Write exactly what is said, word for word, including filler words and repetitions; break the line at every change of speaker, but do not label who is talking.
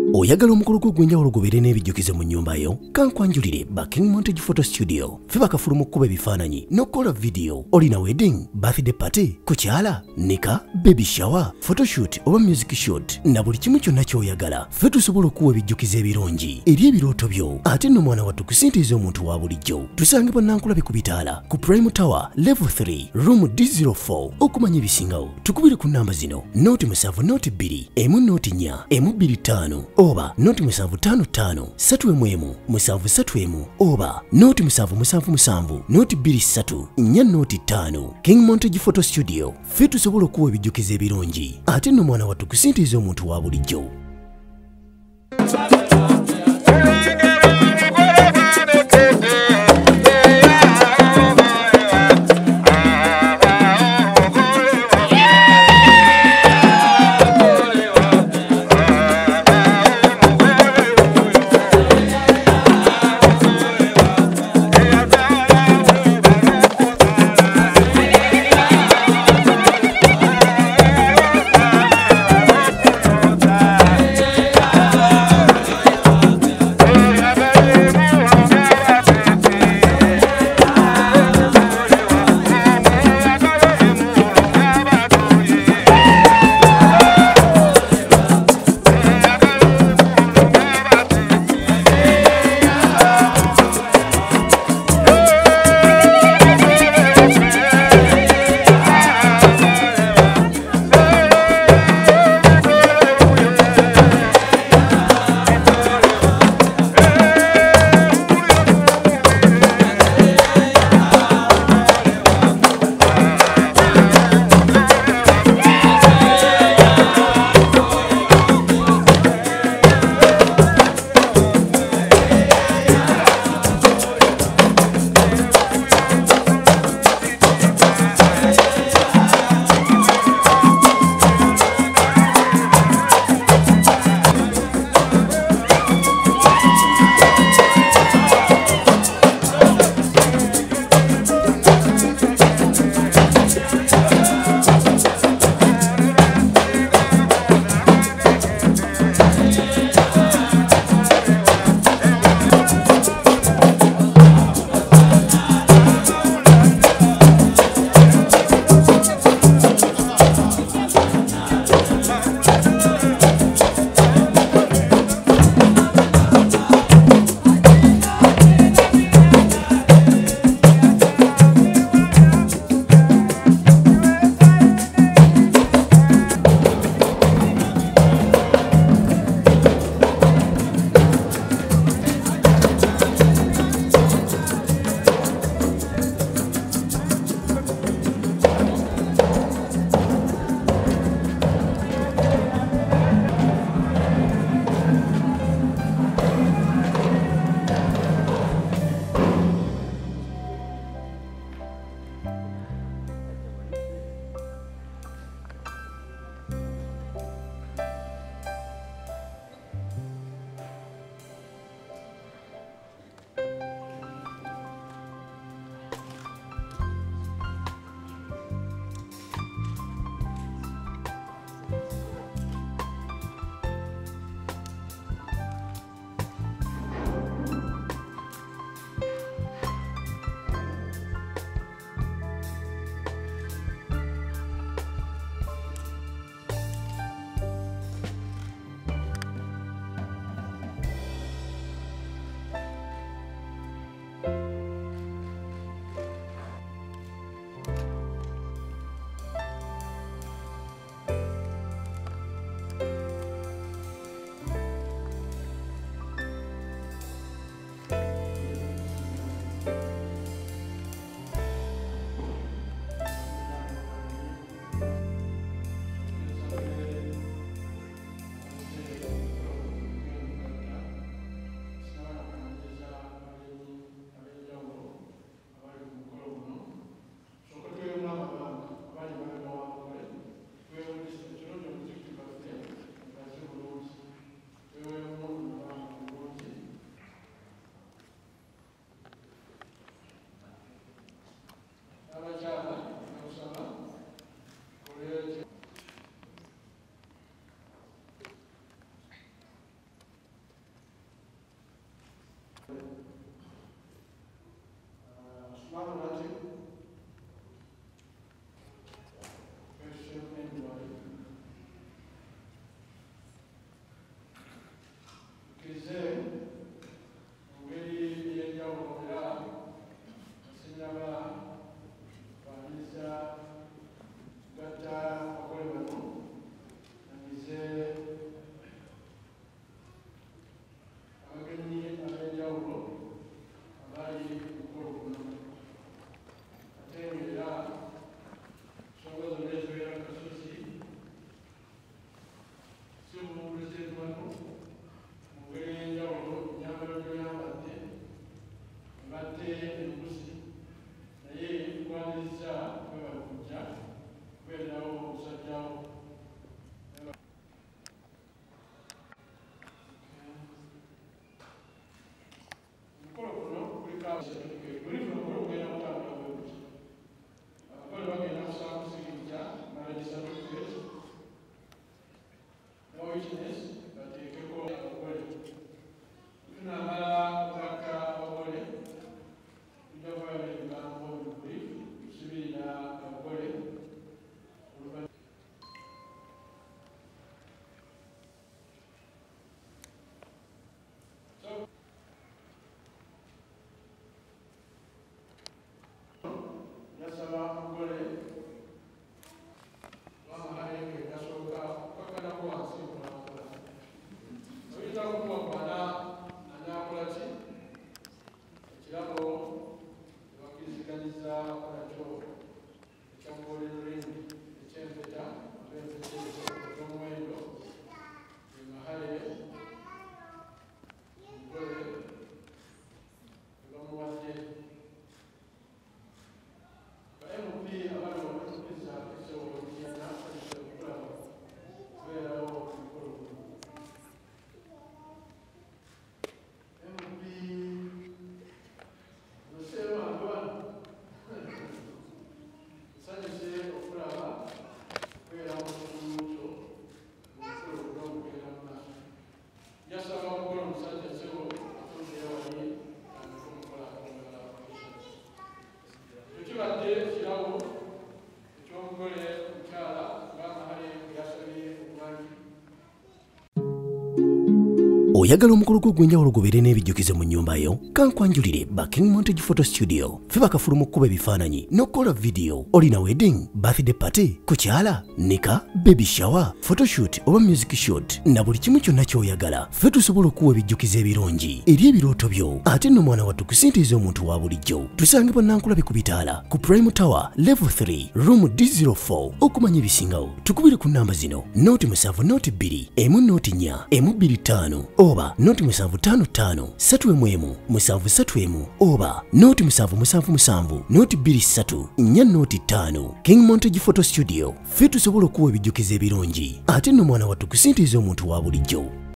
oyagala omukolo gw'ogwenjawulo gubeere n'ebijjukize mu nnyumba yo kankwanjulire ba King Montage Photo Studio fe bakafuluma okukuba ebifaananyi n'okukola vidiyo. Olina wedding, birthday party, kukyala, nika, baby shower, photoshoot oba music shoot na buli kimu kyonna ky'oyagala fe tusobola okuwa ebijjukize ebirungi eri ebirooto byo ate nno mwana wattu kusintiiza omuntu wa bulijjo. Tusange bannankulabe ku bitaala ku Prime Tower Level three Room D zero four. Okumanya ebisingawo tukubire ku nnamba zino noti musanvu noti bbiri emu noti nnya emu bbiri ttaano oba noti musanvu ttaano ttaano ssatu emu emu musanvu ssatu emu oba noti musanvu musanvu musanvu noti bbiri ssatu nnya noti ttaano. King Montage Photo Studio fe tusobola okuwa ebijjukize ebirungi ate nno mwana wattu kusintiiza omuntu wa bulijjo. oyagala omukolo gw'ogwenjawulo gubeere n'ebijjukize mu nnyumba yo kankwanjulire Baking Montage Photo Studio ffe bakafulu mu kkuba ebifaananyi n'okukola vidiyo olina wedding birthday party kukyala nika baby shower photoshoot oba music shoot na buli kimu kyonna ky'oyagala ffe tusobola okuwa ebijjukize ebirungi eri ebirooto byo ate nno mwana wattu kusintiiza omuntu wa bulijjo tusangibwa Nankulabi ku bitaala ku Prime Tower level three room D zero four okumanya ebisingawo tukubire ku nnamba zino noti musanvu noti bbiri emu noti nnya emu bbiri ttaano oba noti musanvu ttaano ttaano ssatu emu emu musanvu ssatu emu oba noti musanvu musanvu musanvu noti bbiri ssatu nnya noti ttaano. King Montage Photo Studio ffe tusobola okuwa ebijjukize ebirungi ate nno mwana wattu kusintiiza omuntu wa bulijjo.